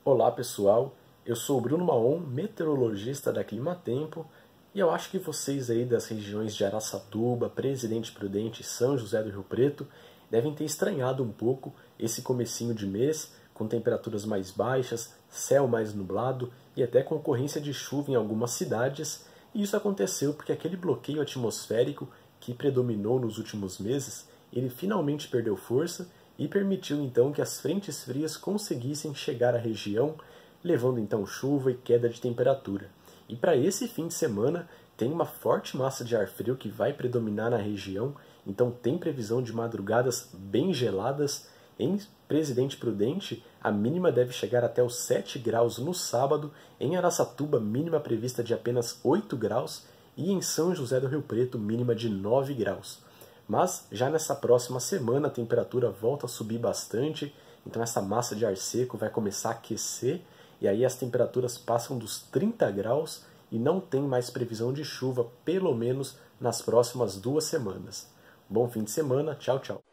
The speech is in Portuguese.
Olá pessoal, eu sou o Bruno Maon, meteorologista da Climatempo, e eu acho que vocês aí das regiões de Araçatuba, Presidente Prudente e São José do Rio Preto devem ter estranhado um pouco esse comecinho de mês, com temperaturas mais baixas, céu mais nublado e até com ocorrência de chuva em algumas cidades, e isso aconteceu porque aquele bloqueio atmosférico que predominou nos últimos meses, ele finalmente perdeu força e permitiu então que as frentes frias conseguissem chegar à região, levando então chuva e queda de temperatura. E para esse fim de semana tem uma forte massa de ar frio que vai predominar na região, então tem previsão de madrugadas bem geladas. Em Presidente Prudente, a mínima deve chegar até os 7 graus no sábado, em Araçatuba, mínima prevista de apenas 8 graus, e em São José do Rio Preto, mínima de 9 graus. Mas já nessa próxima semana a temperatura volta a subir bastante, então essa massa de ar seco vai começar a aquecer, e aí as temperaturas passam dos 30 graus e não tem mais previsão de chuva, pelo menos nas próximas 2 semanas. Bom fim de semana, tchau, tchau!